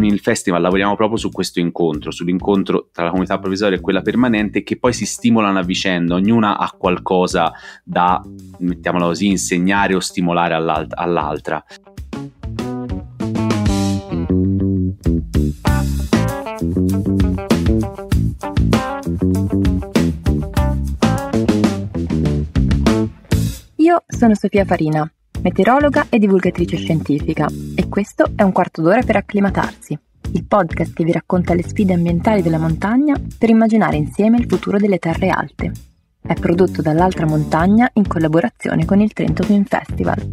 con il festival lavoriamo proprio su questo incontro, sull'incontro tra la comunità provvisoria e quella permanente, che poi si stimolano a vicenda, ognuna ha qualcosa da, mettiamola così, insegnare o stimolare all'altra. Io sono Sofia Farina, meteorologa e divulgatrice scientifica, e questo è Un quarto d'ora per acclimatarsi, il podcast che vi racconta le sfide ambientali della montagna per immaginare insieme il futuro delle terre alte. È prodotto dall'Altra Montagna in collaborazione con il Trento Film Festival.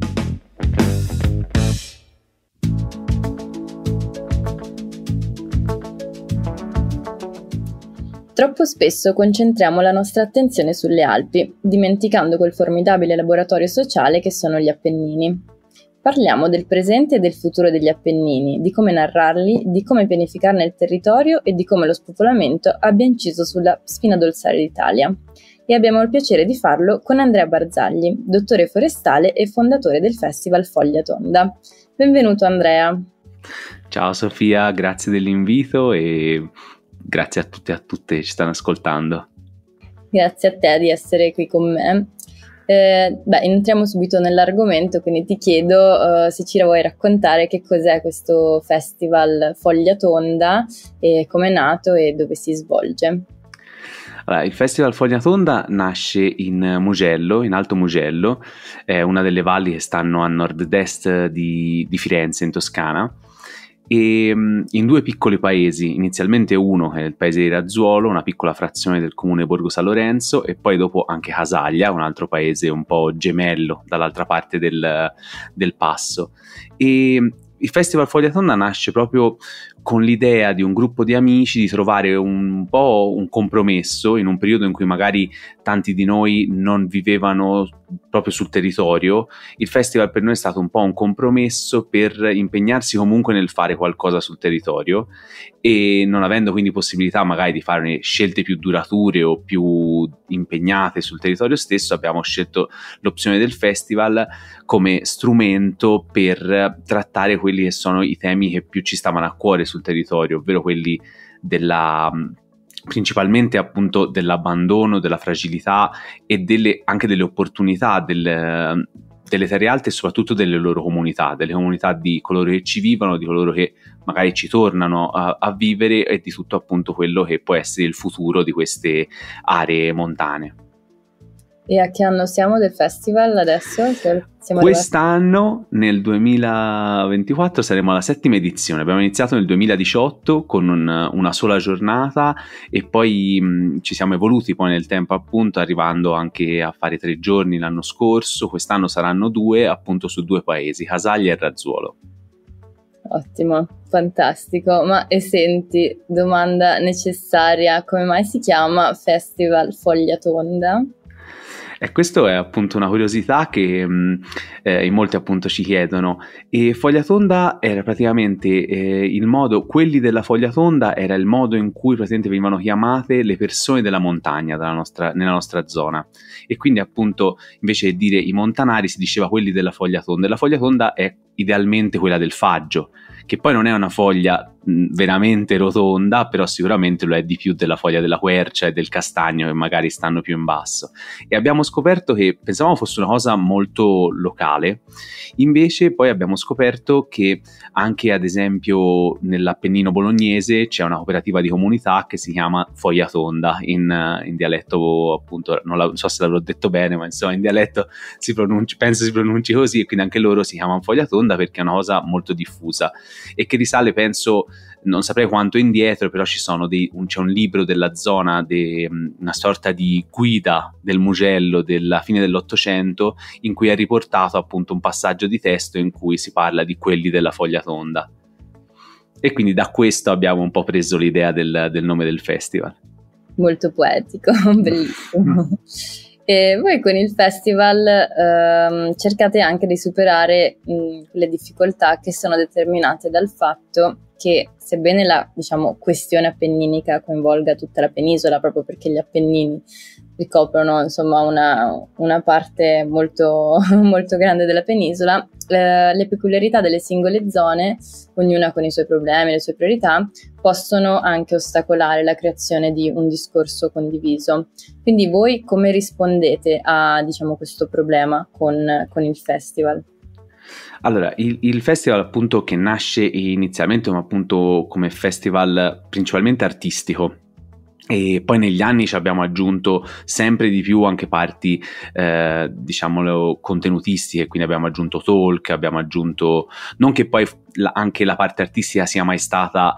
Troppo spesso concentriamo la nostra attenzione sulle Alpi, dimenticando quel formidabile laboratorio sociale che sono gli Appennini. Parliamo del presente e del futuro degli Appennini, di come narrarli, di come pianificarne il territorio e di come lo spopolamento abbia inciso sulla spina dorsale d'Italia. E abbiamo il piacere di farlo con Andrea Barzagli, dottore forestale e fondatore del Festival Foglia Tonda. Benvenuto Andrea. Ciao Sofia, grazie dell'invito e grazie a tutti e a tutte che ci stanno ascoltando. Grazie a te di essere qui con me. Entriamo subito nell'argomento, quindi ti chiedo se ci vuoi raccontare che cos'è questo Festival Foglia Tonda, e come è nato e dove si svolge. Allora, il Festival Foglia Tonda nasce in Mugello, in Alto Mugello, è una delle valli che stanno a nord-est di Firenze, in Toscana, e in due piccoli paesi, inizialmente uno che è il paese di Razzuolo, una piccola frazione del comune Borgo San Lorenzo, e poi dopo anche Casaglia, un altro paese un po' gemello dall'altra parte del passo. E il Festival Foglia Tonda nasce proprio con l'idea di un gruppo di amici di trovare un po' un compromesso in un periodo in cui magari tanti di noi non vivevano proprio sul territorio. Il festival per noi è stato un po' un compromesso per impegnarsi comunque nel fare qualcosa sul territorio, e non avendo quindi possibilità magari di fare scelte più durature o più impegnate sul territorio stesso, abbiamo scelto l'opzione del festival come strumento per trattare quelli che sono i temi che più ci stavano a cuore sul territorio, ovvero quelli principalmente appunto dell'abbandono, della fragilità e anche delle opportunità delle terre alte, e soprattutto delle loro comunità, delle comunità di coloro che ci vivono, di coloro che magari ci tornano a vivere, e di tutto appunto quello che può essere il futuro di queste aree montane. E a che anno siamo del festival adesso? Quest'anno, nel 2024, saremo alla 7ª edizione. Abbiamo iniziato nel 2018 con una sola giornata, e poi ci siamo evoluti poi nel tempo, appunto, arrivando anche a fare 3 giorni l'anno scorso. Quest'anno saranno 2, appunto, su 2 paesi, Casaglia e Razzuolo. Ottimo, fantastico. Ma senti, domanda necessaria, come mai si chiama Festival Foglia Tonda? E questo è appunto una curiosità che in molti appunto ci chiedono. E Foglia Tonda era praticamente il modo, quelli della Foglia Tonda era il modo in cui praticamente venivano chiamate le persone della montagna nella nostra zona, e quindi appunto invece di dire i montanari si diceva quelli della Foglia Tonda. E la Foglia Tonda è idealmente quella del faggio, che poi non è una foglia veramente rotonda, però sicuramente lo è di più della foglia della quercia e del castagno, che magari stanno più in basso. E abbiamo scoperto che pensavamo fosse una cosa molto locale, invece poi abbiamo scoperto che anche ad esempio nell'Appennino bolognese c'è una cooperativa di comunità che si chiama Foglia Tonda, in dialetto appunto, non so se l'avrò detto bene, ma insomma in dialetto penso si pronunci così, e quindi anche loro si chiamano Foglia Tonda perché è una cosa molto diffusa e che risale, penso, non saprei quanto indietro, però c'è un libro della zona, una sorta di guida del Mugello della fine dell'800, in cui è riportato appunto un passaggio di testo in cui si parla di quelli della Foglia Tonda, e quindi da questo abbiamo un po' preso l'idea del nome del festival. Molto poetico, bellissimo. E voi con il festival cercate anche di superare le difficoltà che sono determinate dal fatto che, sebbene la questione appenninica coinvolga tutta la penisola, proprio perché gli Appennini ricoprono insomma una parte molto, molto grande della penisola. Le peculiarità delle singole zone, ognuna con i suoi problemi, le sue priorità, possono anche ostacolare la creazione di un discorso condiviso. Quindi voi come rispondete a, diciamo, questo problema con il festival? Allora, il festival appunto che nasce inizialmente appunto come festival principalmente artistico, e poi negli anni ci abbiamo aggiunto sempre di più anche parti diciamolo contenutistiche, quindi abbiamo aggiunto talk, abbiamo aggiunto, non che poi anche la parte artistica sia mai stata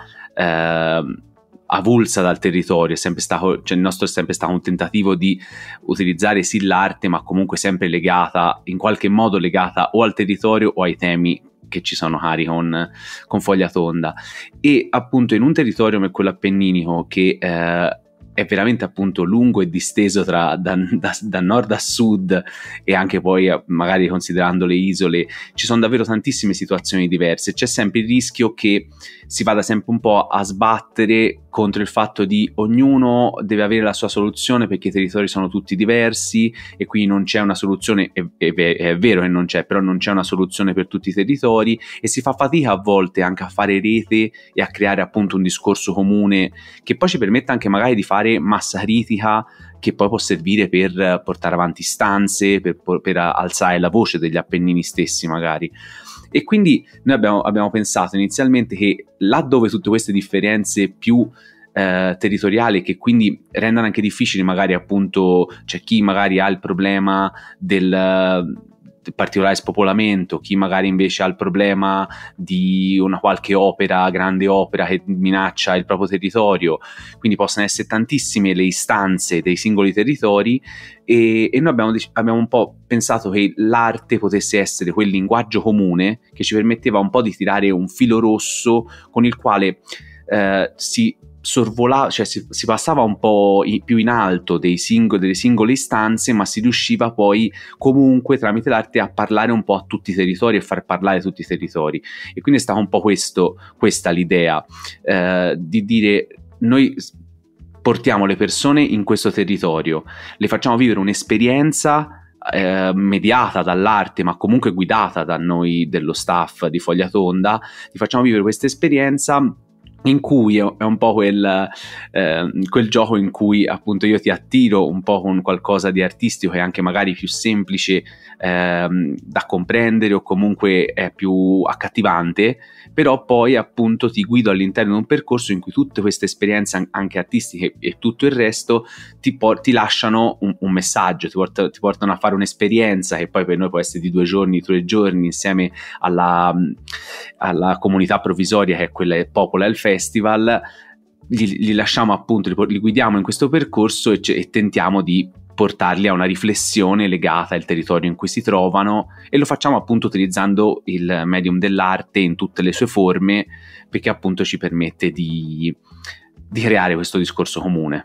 avulsa dal territorio, è sempre stato, cioè il nostro è sempre stato un tentativo di utilizzare sì l'arte, ma comunque sempre legata, in qualche modo legata o al territorio o ai temi che ci sono cari con Foglia Tonda. E appunto in un territorio come quello appenninico che è veramente appunto lungo e disteso da nord a sud, e anche poi magari considerando le isole, ci sono davvero tantissime situazioni diverse. C'è sempre il rischio che si vada sempre un po' a sbattere contro il fatto di ognuno deve avere la sua soluzione, perché i territori sono tutti diversi e quindi non c'è una soluzione, è vero che non c'è, però non c'è una soluzione per tutti i territori, e si fa fatica a volte anche a fare rete e a creare appunto un discorso comune che poi ci permetta anche magari di fare massa critica, che poi può servire per portare avanti istanze, per alzare la voce degli Appennini stessi magari. E quindi noi abbiamo pensato inizialmente che laddove tutte queste differenze più territoriali, che quindi rendono anche difficili magari appunto, c'è chi magari ha il problema del particolare spopolamento, chi magari invece ha il problema di una qualche opera, grande opera che minaccia il proprio territorio, quindi possono essere tantissime le istanze dei singoli territori, e noi abbiamo un po' pensato che l'arte potesse essere quel linguaggio comune che ci permetteva un po' di tirare un filo rosso con il quale si sorvolava, cioè si passava un po' più in alto delle singole istanze, ma si riusciva poi comunque tramite l'arte a parlare un po' a tutti i territori e far parlare tutti i territori. E quindi è stata un po' questa l'idea, di dire: noi portiamo le persone in questo territorio, le facciamo vivere un'esperienza mediata dall'arte, ma comunque guidata da noi dello staff di Foglia Tonda, li facciamo vivere questa esperienza in cui è un po' quel gioco in cui appunto io ti attiro un po' con qualcosa di artistico e anche magari più semplice da comprendere, o comunque è più accattivante, però poi appunto ti guido all'interno di un percorso in cui tutte queste esperienze anche artistiche e tutto il resto ti lasciano un messaggio, ti portano a fare un'esperienza che poi per noi può essere di 2 giorni, 3 giorni, insieme alla comunità provvisoria che è quella che popola il festival. Li lasciamo appunto, li guidiamo in questo percorso e tentiamo di portarli a una riflessione legata al territorio in cui si trovano, e lo facciamo appunto utilizzando il medium dell'arte in tutte le sue forme, perché appunto ci permette di creare questo discorso comune.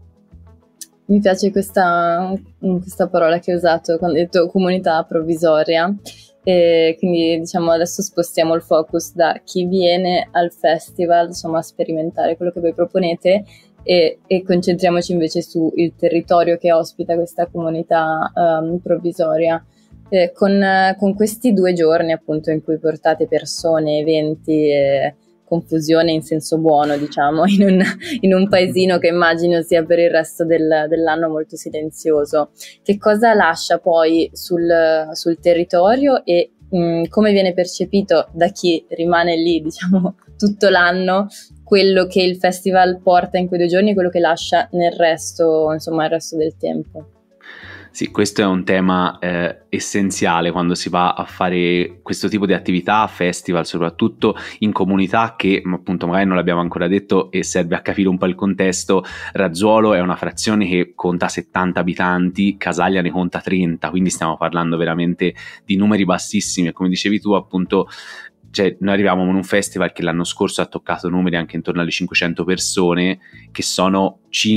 Mi piace questa parola che hai usato quando hai detto comunità provvisoria, e quindi diciamo adesso spostiamo il focus da chi viene al festival, insomma, a sperimentare quello che voi proponete, e concentriamoci invece sul territorio che ospita questa comunità provvisoria. Con questi 2 giorni appunto in cui portate persone, eventi e confusione in senso buono, diciamo, in un paesino che immagino sia per il resto dell'anno molto silenzioso, che cosa lascia poi sul territorio, e come viene percepito da chi rimane lì, diciamo, tutto l'anno, quello che il festival porta in quei 2 giorni e quello che lascia nel resto, insomma, il resto del tempo? Sì, questo è un tema essenziale quando si va a fare questo tipo di attività, festival, soprattutto in comunità che appunto magari non l'abbiamo ancora detto e serve a capire un po' il contesto. Razzuolo è una frazione che conta 70 abitanti, Casaglia ne conta 30, quindi stiamo parlando veramente di numeri bassissimi, e come dicevi tu appunto, cioè, noi arriviamo con un festival che l'anno scorso ha toccato numeri anche intorno alle 500 persone, che sono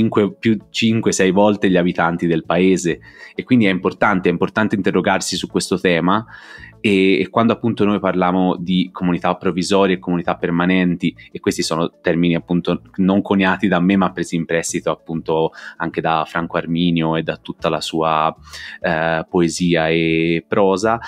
5-6 volte gli abitanti del paese, e quindi è importante interrogarsi su questo tema, e quando appunto noi parliamo di comunità provvisorie e comunità permanenti, e questi sono termini appunto non coniati da me ma presi in prestito appunto anche da Franco Arminio e da tutta la sua poesia e prosa,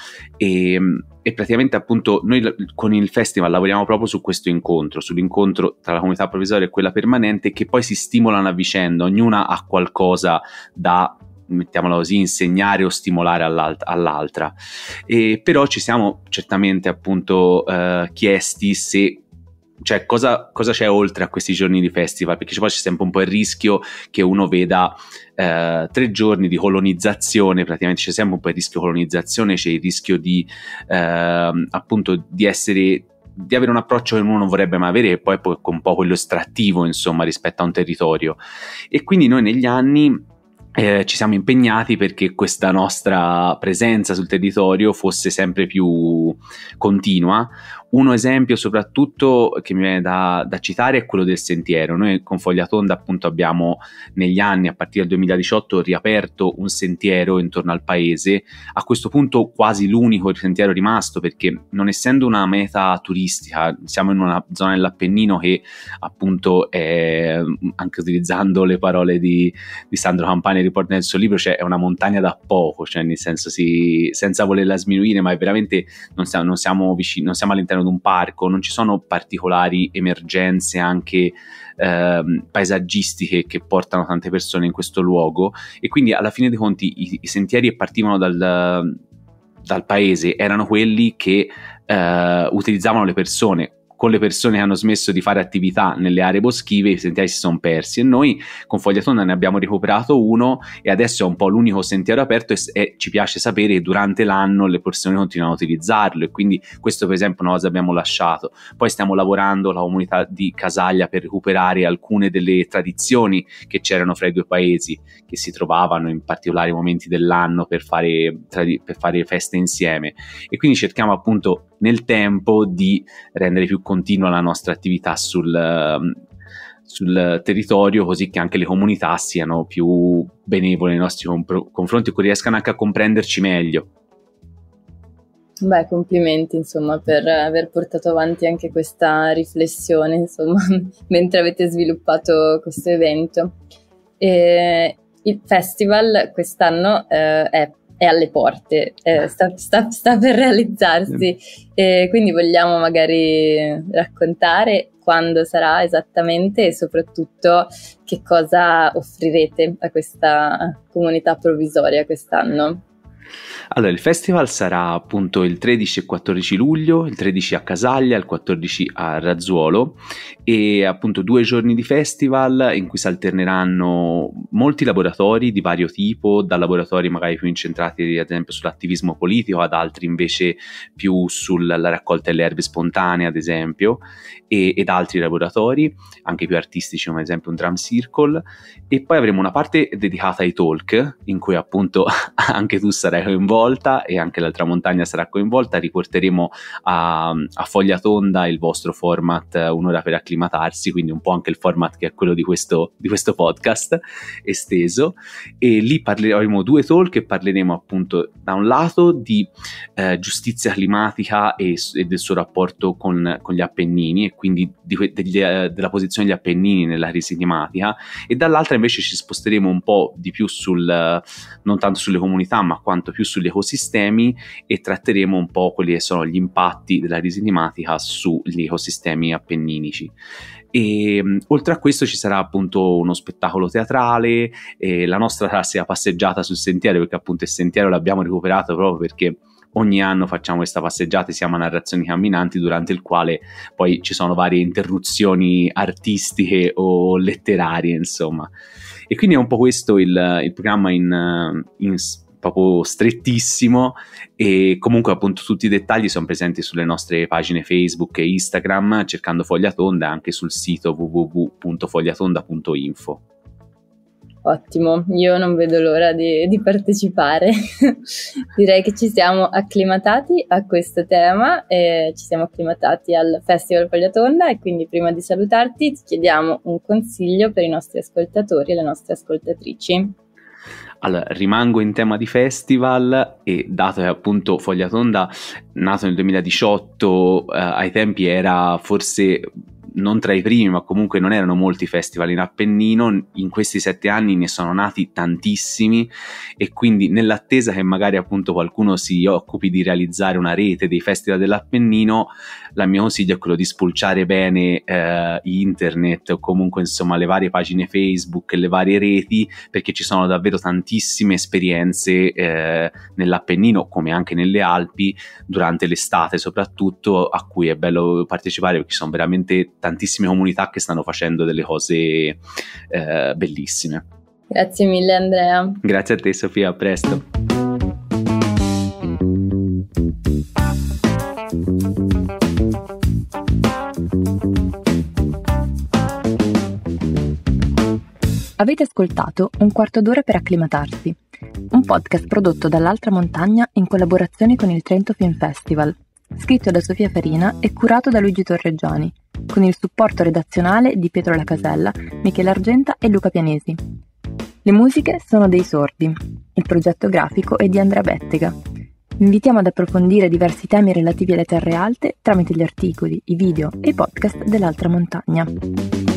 e praticamente appunto noi con il festival lavoriamo proprio su questo incontro, sull'incontro tra la comunità provvisoria e quella permanente, che poi si stimolano a vicenda, ognuna ha qualcosa da, mettiamola così, insegnare o stimolare all'altra. E però ci siamo certamente appunto chiesti se, cioè cosa c'è oltre a questi giorni di festival, perché poi c'è sempre un po' il rischio che uno veda 3 giorni di colonizzazione, praticamente c'è sempre un po' il rischio colonizzazione, c'è il rischio di appunto di avere un approccio che uno non vorrebbe mai avere, e poi un po' quello estrattivo insomma rispetto a un territorio. E quindi noi negli anni ci siamo impegnati perché questa nostra presenza sul territorio fosse sempre più continua. Uno esempio soprattutto che mi viene da citare è quello del sentiero. Noi con Fogliatonda appunto abbiamo negli anni, a partire dal 2018, riaperto un sentiero intorno al paese, a questo punto quasi l'unico sentiero rimasto, perché non essendo una meta turistica, siamo in una zona dell'Appennino che appunto è, anche utilizzando le parole di Sandro Campani riporta nel suo libro, cioè è una montagna da poco, cioè nel senso senza volerla sminuire, ma è veramente non siamo vicini, non siamo all'interno di un parco, non ci sono particolari emergenze anche paesaggistiche che portano tante persone in questo luogo, e quindi alla fine dei conti i sentieri che partivano dal paese erano quelli che utilizzavano le persone. Con le persone che hanno smesso di fare attività nelle aree boschive, i sentieri si sono persi, e noi con Fogliatonda ne abbiamo recuperato uno, e adesso è un po' l'unico sentiero aperto, e ci piace sapere che durante l'anno le persone continuano a utilizzarlo, e quindi questo per esempio è una cosa che abbiamo lasciato. Poi stiamo lavorando la comunità di Casaglia per recuperare alcune delle tradizioni che c'erano fra i due paesi, che si trovavano in particolari momenti dell'anno per fare feste insieme, e quindi cerchiamo appunto nel tempo di rendere più continua la nostra attività sul territorio, così che anche le comunità siano più benevole nei nostri confronti e che riescano anche a comprenderci meglio. Beh, complimenti insomma per aver portato avanti anche questa riflessione insomma mentre avete sviluppato questo evento. Il festival quest'anno è alle porte, sta per realizzarsi, quindi vogliamo magari raccontare quando sarà esattamente e soprattutto che cosa offrirete a questa comunità provvisoria quest'anno. Allora, il festival sarà appunto il 13 e 14 luglio, il 13 a Casaglia, il 14 a Razzuolo, e appunto 2 giorni di festival in cui si alterneranno molti laboratori di vario tipo, da laboratori magari più incentrati ad esempio sull'attivismo politico ad altri invece più sulla raccolta delle erbe spontanee ad esempio, ed altri laboratori anche più artistici come ad esempio un drum circle, e poi avremo una parte dedicata ai talk in cui appunto anche tu sarai coinvolta e anche l'altra montagna sarà coinvolta. Riporteremo a Fogliatonda il vostro format Un'ora per acclimatarsi, quindi un po' anche il format che è quello di questo podcast esteso, e lì avremo 2 talk e parleremo appunto da un lato di giustizia climatica e del suo rapporto con gli Appennini, e quindi della posizione degli Appennini nella crisi climatica, e dall'altra invece ci sposteremo un po' di più non tanto sulle comunità ma quanto più sugli ecosistemi, e tratteremo un po' quelli che sono gli impatti della crisi climatica sugli ecosistemi appenninici. E oltre a questo ci sarà appunto uno spettacolo teatrale, la nostra classica passeggiata sul sentiero, perché appunto il sentiero l'abbiamo recuperato proprio perché ogni anno facciamo questa passeggiata, si chiama Narrazioni Camminanti, durante il quale poi ci sono varie interruzioni artistiche o letterarie insomma, e quindi è un po' questo il programma in proprio strettissimo, e comunque appunto tutti i dettagli sono presenti sulle nostre pagine Facebook e Instagram cercando Fogliatonda, anche sul sito www.fogliatonda.info. Ottimo, io non vedo l'ora di partecipare. Direi che ci siamo acclimatati a questo tema, ci siamo acclimatati al Festival Fogliatonda, e quindi prima di salutarti ti chiediamo un consiglio per i nostri ascoltatori e le nostre ascoltatrici. Allora, rimango in tema di festival e dato che appunto Fogliatonda, nato nel 2018, ai tempi era forse non tra i primi, ma comunque non erano molti festival in Appennino. In questi 7 anni ne sono nati tantissimi, e quindi nell'attesa che magari appunto qualcuno si occupi di realizzare una rete dei festival dell'Appennino, il mio consiglio è quello di spulciare bene internet, o comunque insomma le varie pagine Facebook, le varie reti, perché ci sono davvero tantissime esperienze nell'Appennino, come anche nelle Alpi, durante l'estate soprattutto, a cui è bello partecipare, perché ci sono veramente tantissime comunità che stanno facendo delle cose bellissime. Grazie mille Andrea. Grazie a te Sofia, a presto. Avete ascoltato Un quarto d'ora per acclimatarsi, un podcast prodotto dall'Altra Montagna in collaborazione con il Trento Film Festival, scritto da Sofia Farina e curato da Luigi Torreggiani, con il supporto redazionale di Pietro Lacasella, Michele Argenta e Luca Pianesi. Le musiche sono dei Sordi, il progetto grafico è di Andrea Bettega. Vi invitiamo ad approfondire diversi temi relativi alle terre alte tramite gli articoli, i video e i podcast dell'Altra Montagna.